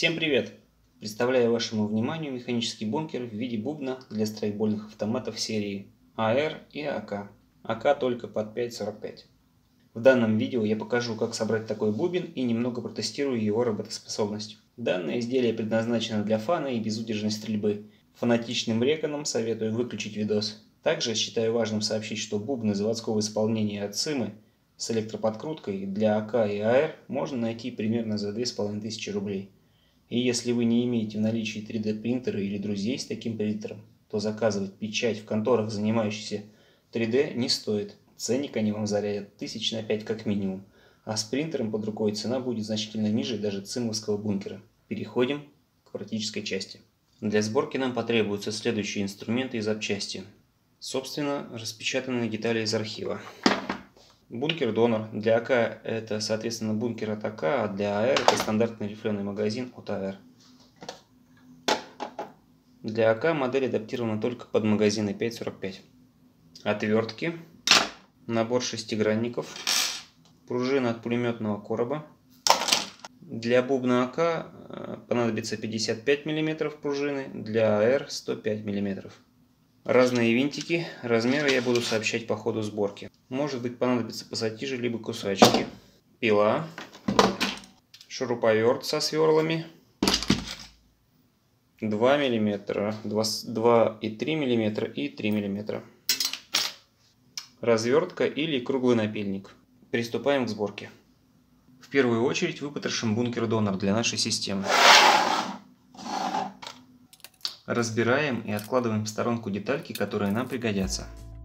Всем привет! Представляю вашему вниманию механический бункер в виде бубна для страйкбольных автоматов серии АР и АК. АК только под 5.45. В данном видео я покажу, как собрать такой бубен и немного протестирую его работоспособность. Данное изделие предназначено для фана и безудержной стрельбы. Фанатичным реконам советую выключить видос. Также считаю важным сообщить, что бубны заводского исполнения от Цимы с электроподкруткой для АК и АР можно найти примерно за 2500 рублей. И если вы не имеете в наличии 3D принтера или друзей с таким принтером, то заказывать печать в конторах, занимающихся 3D, не стоит. Ценник они вам зарядят 1000 на 5 как минимум, а с принтером под рукой цена будет значительно ниже даже цимовского бункера. Переходим к практической части. Для сборки нам потребуются следующие инструменты и запчасти. Собственно, распечатанные детали из архива. Бункер-донор. Для АК это, соответственно, бункер от АК, а для АР это стандартный рифленый магазин от АР. Для АК модель адаптирована только под магазины 5.45. Отвертки. Набор шестигранников. Пружина от пулеметного короба. Для бубна АК понадобится 55 мм пружины, для АР 105 мм. Разные винтики, размеры я буду сообщать по ходу сборки. Может быть, понадобится пассатижи либо кусачки. Пила. Шуруповерт со сверлами. 2 мм, 2,3 мм и 3 мм. Развертка или круглый напильник. Приступаем к сборке. В первую очередь выпотрошим бункер-донор для нашей системы. Разбираем и откладываем в сторонку детальки, которые нам пригодятся.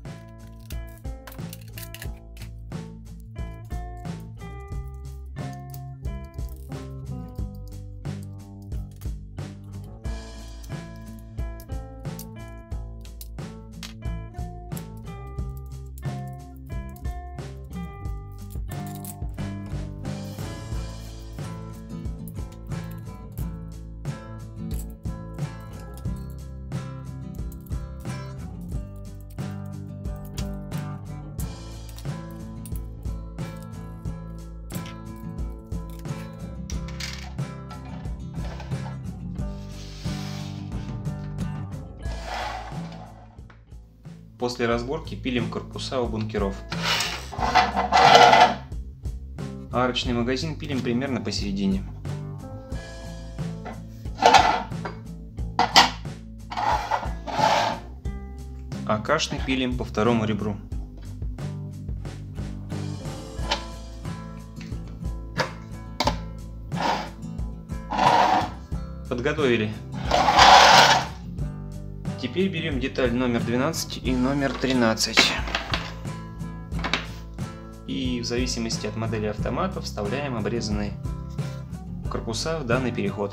После разборки пилим корпуса у бункеров. Арочный магазин пилим примерно посередине. АКшный пилим по второму ребру. Подготовили. Теперь берем деталь номер 12 и номер 13. И в зависимости от модели автомата вставляем обрезанные корпуса в данный переход.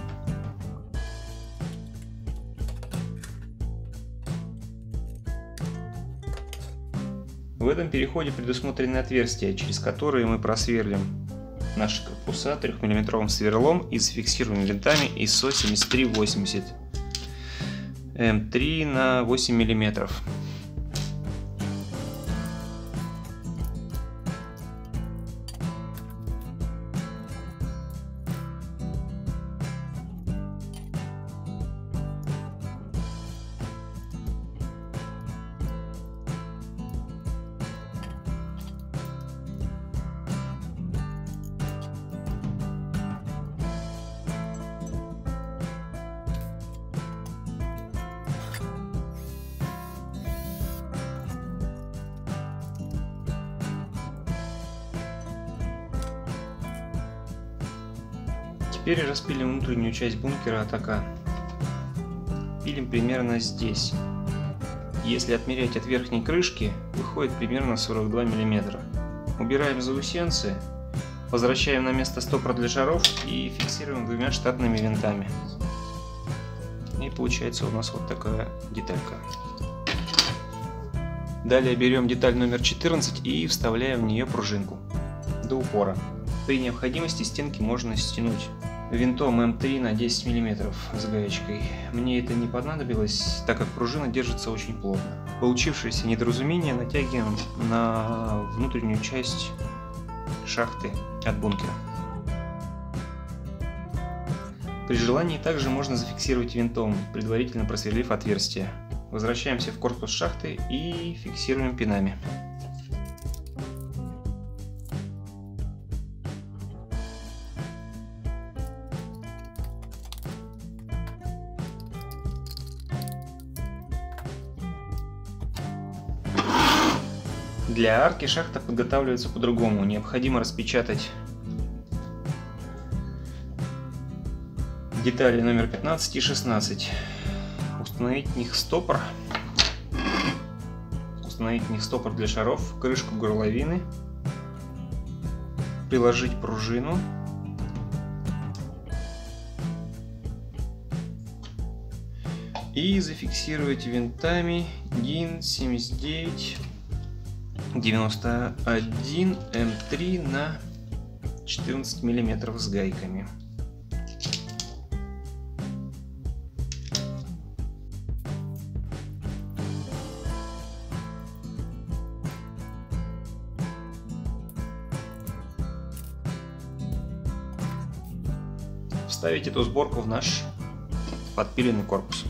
В этом переходе предусмотрены отверстия, через которые мы просверлим наши корпуса 3-мм сверлом и зафиксируем винтами ISO 7380. М3 на 8 мм. Теперь распилим внутреннюю часть бункера от АК. Пилим примерно здесь. Если отмерять от верхней крышки, выходит примерно 42 мм. Убираем заусенцы, возвращаем на место стопор для шаров и фиксируем двумя штатными винтами. И получается у нас вот такая деталька. Далее берем деталь номер 14 и вставляем в нее пружинку до упора. При необходимости стенки можно стянуть винтом М3 на 10 мм с гаечкой. Мне это не понадобилось, так как пружина держится очень плотно. Получившееся недоразумение натягиваем на внутреннюю часть шахты от бункера. При желании также можно зафиксировать винтом, предварительно просверлив отверстие. Возвращаемся в корпус шахты и фиксируем пинами. Для арки шахта подготавливается по-другому. Необходимо распечатать детали номер 15 и 16. Установить в них стопор. Установить в них стопор для шаров, крышку горловины. Приложить пружину. И зафиксировать винтами DIN 79 91 М3 на 14 мм с гайками. Вставить эту сборку в наш подпиленный корпус.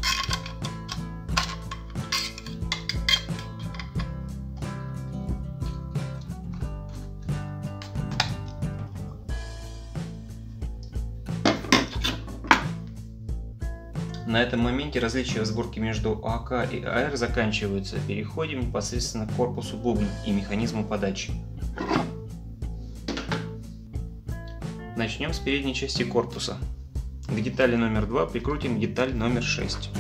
На этом моменте различия в сборке между АК и АР заканчиваются. Переходим непосредственно к корпусу бубна и механизму подачи. Начнем с передней части корпуса. К детали номер 2 прикрутим деталь номер 6.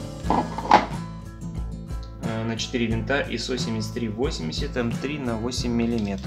На 4 винта ISO 7380 М3 на 8 мм.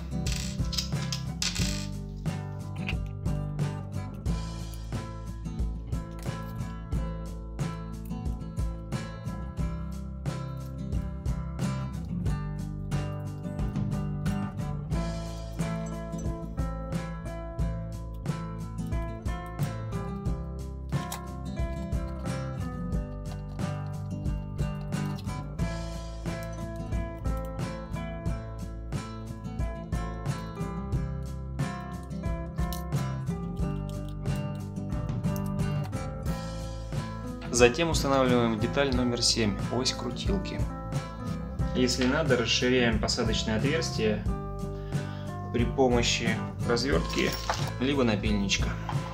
Затем устанавливаем деталь номер 7, ось крутилки. Если надо, расширяем посадочное отверстие при помощи развертки либо напильничка.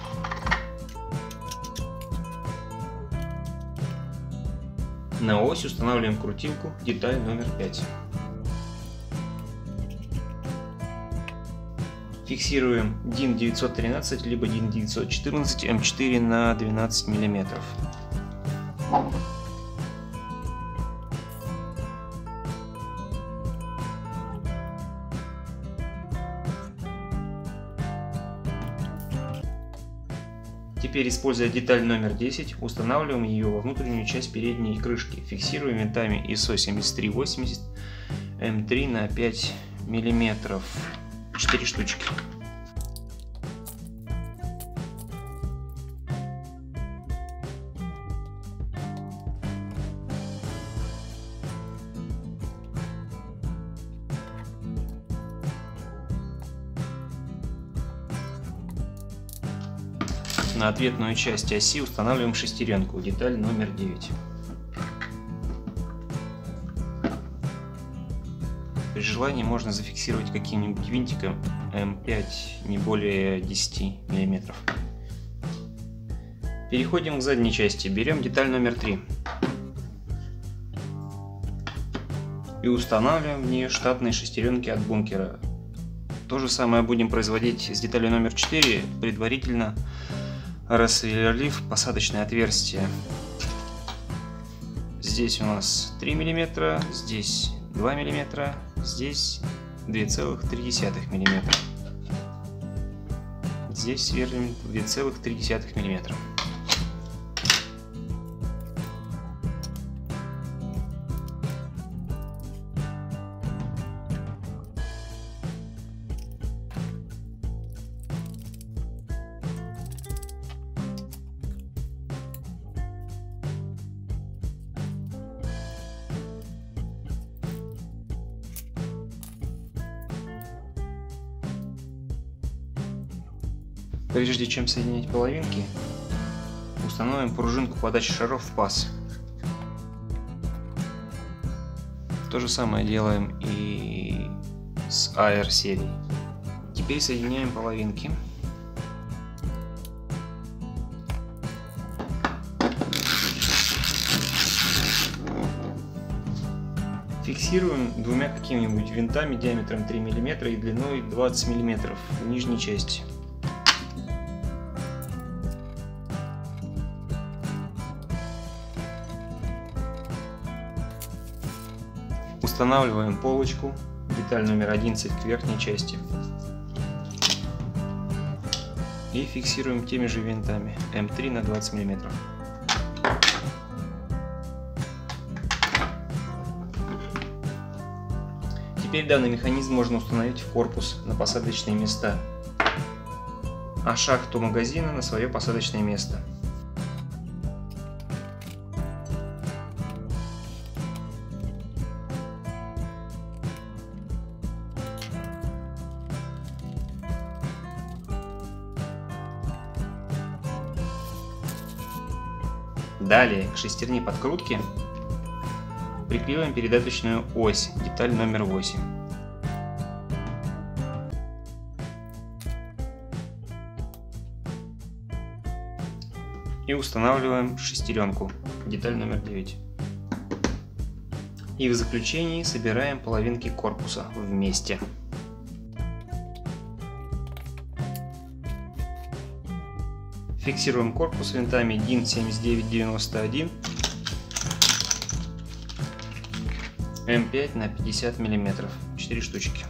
На ось устанавливаем крутилку, деталь номер 5. Фиксируем DIN 913 либо DIN 914 М4 на 12 мм. Теперь, используя деталь номер 10, устанавливаем ее во внутреннюю часть передней крышки. Фиксируем винтами ISO 7380 М3 на 5 мм. 4 штучки. На ответную часть оси устанавливаем шестеренку, деталь номер 9. При желании можно зафиксировать каким-нибудь винтиком М5 не более 10 мм. Переходим к задней части. Берем деталь номер 3 и устанавливаем в нее штатные шестеренки от бункера. То же самое будем производить с деталью номер 4, предварительно рассверлив посадочное отверстие. Здесь у нас 3 мм, здесь 2 мм, здесь 2,3 мм. Здесь сверлим 2,3 мм. Прежде чем соединять половинки, установим пружинку подачи шаров в паз. То же самое делаем и с AR серией. Теперь соединяем половинки. Фиксируем двумя какими-нибудь винтами диаметром 3 мм и длиной 20 мм в нижней части. Устанавливаем полочку, деталь номер 11 к верхней части. И фиксируем теми же винтами М3 на 20 мм. Теперь данный механизм можно установить в корпус на посадочные места, а шахту магазина на свое посадочное место. Далее к шестерне подкрутки приклеиваем передаточную ось, деталь номер 8. И устанавливаем шестеренку, деталь номер 9. И в заключении собираем половинки корпуса вместе. Фиксируем корпус винтами DIN 7991 М5 на 50 мм, 4 штучки.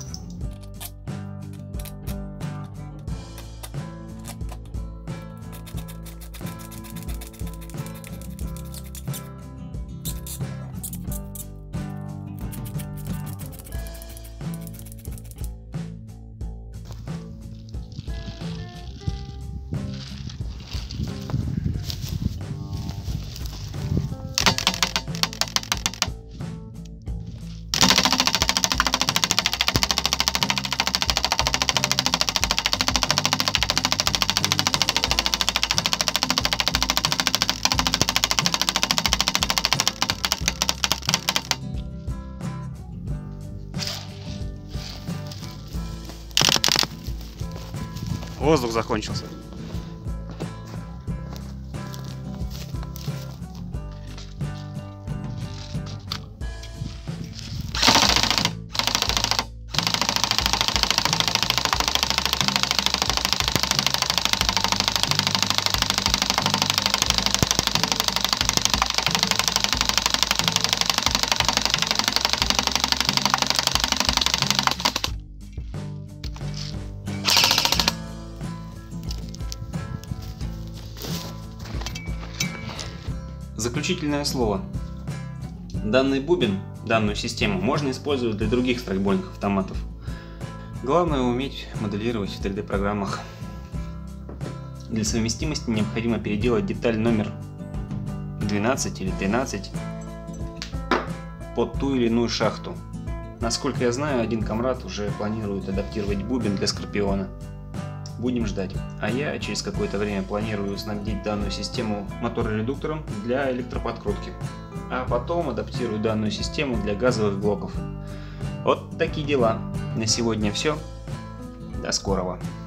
Воздух закончился. Заключительное слово. Данный бубен, данную систему можно использовать для других страйкбольных автоматов. Главное уметь моделировать в 3D программах. Для совместимости необходимо переделать деталь номер 12 или 13 под ту или иную шахту. Насколько я знаю, один комрад уже планирует адаптировать бубен для Скорпиона. Будем ждать. А я через какое-то время планирую снабдить данную систему мотороредуктором для электроподкрутки. А потом адаптирую данную систему для газовых блоков. Вот такие дела. На сегодня все. До скорого.